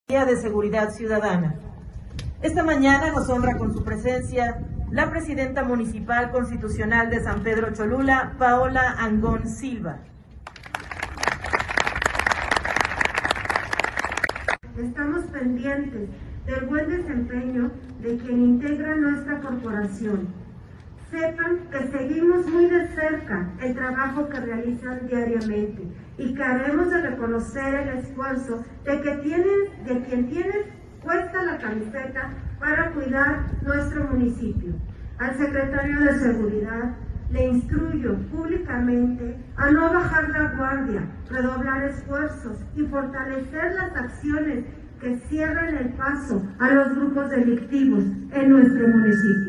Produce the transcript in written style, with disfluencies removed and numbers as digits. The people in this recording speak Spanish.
de Seguridad Ciudadana. Esta mañana nos honra con su presencia la presidenta municipal constitucional de San Pedro Cholula, Paola Angón Silva. Estamos pendientes del buen desempeño de quien integra nuestra corporación. Sepan que seguimos muy de cerca el trabajo que realizan diariamente y que haremos de reconocer el esfuerzo de quien tiene puesta la camiseta para cuidar nuestro municipio. Al secretario de Seguridad le instruyo públicamente a no bajar la guardia, redoblar esfuerzos y fortalecer las acciones que cierren el paso a los grupos delictivos en nuestro municipio.